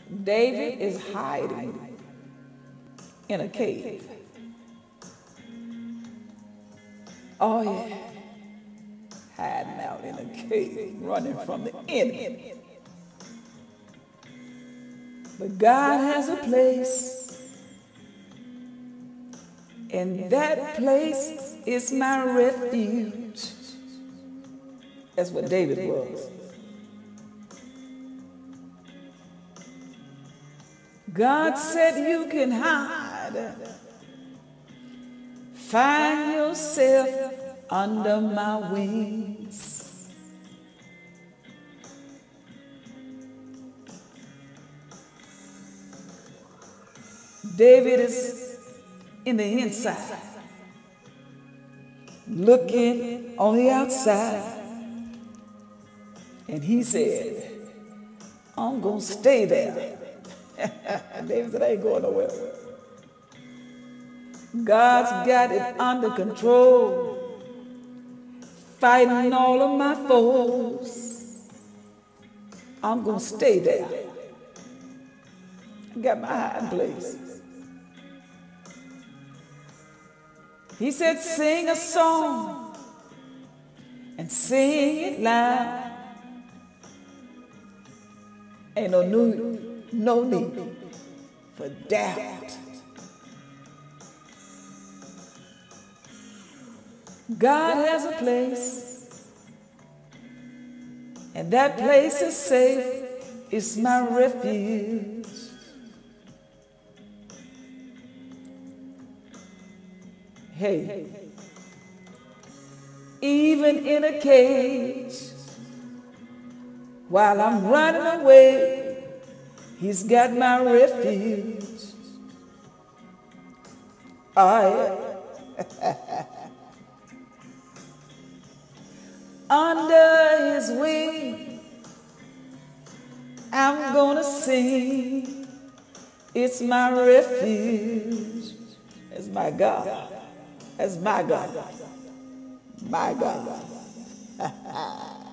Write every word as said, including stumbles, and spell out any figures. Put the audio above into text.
David is hiding in a cave. Oh yeah, hiding out in a cave, running from the enemy. But God has a place, and that place is my refuge. That's what David was. God said you can hide. Find yourself under my wings. David is in the inside, looking on the outside. And he said, I'm going to stay there. David said, I ain't going nowhere. God's got it under control, fighting all of my foes. I'm going to stay there. I got my hiding place. He said, sing a song and sing it loud. Ain't no need, no need for doubt. God has a place, and that place is safe. It's my refuge. Hey, even in a cage, while I'm running away, He's got my refuge. Oh, yeah. Under His wing, I'm gonna sing. It's my refuge. It's my God. That's my God. My God.